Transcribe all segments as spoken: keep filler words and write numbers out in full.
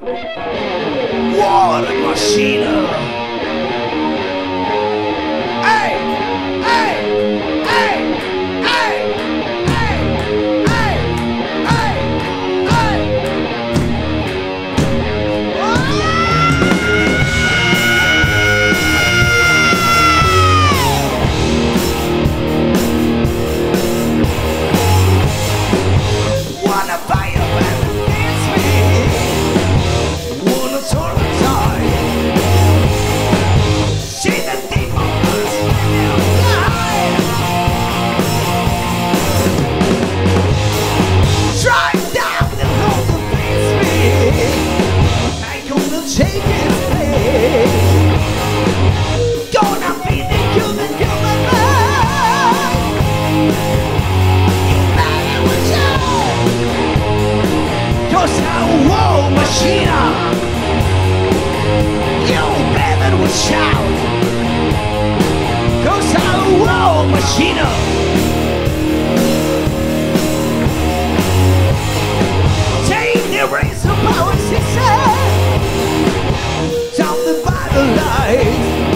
War machine. Hey, hey, hey, hey, hey, hey, hey, hey. Wanna buy a man against me? Wanna turn the tide? See the demons outside. Drive down the road to face me. I'm gonna take his place. Gonna be the human human man. You better watch out, 'cause I'm a war machine. You better watch out, 'cause I'm a war machine. Take the reins of power, she said. Down the battle line.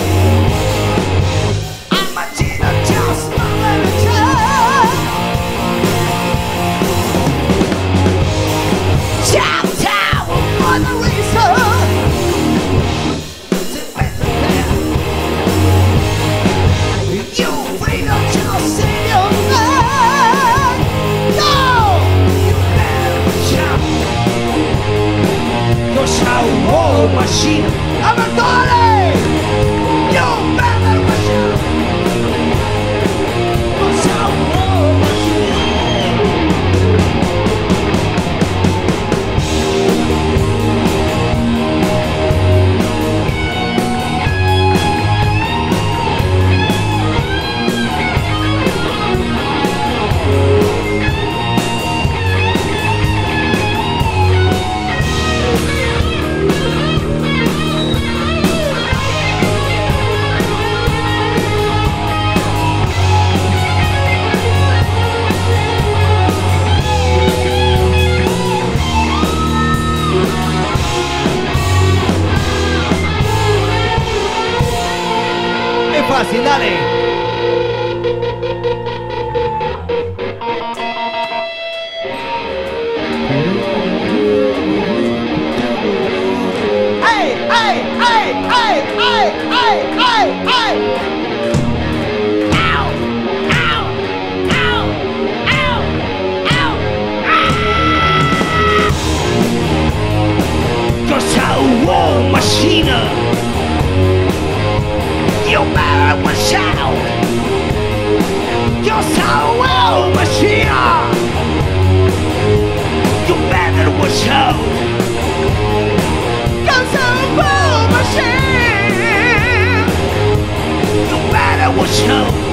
I'm a Gina, just my religion. Shout out for the reason. The better than you freedom just in your mind. No, you better watch out, 'cause I'm a war machine. I'm a dolly. You better watch out, 'cause I'm a war machine. Es fácil, dale. Hey, hey, hey, hey, hey, hey, hey, hey. Ow, ow, ow, ow, ow. Ah. 'Cause I'm a war machine. You better watch out, 'cause I'm a war machine. You better watch out, 'cause I'm a war machine. You better watch out.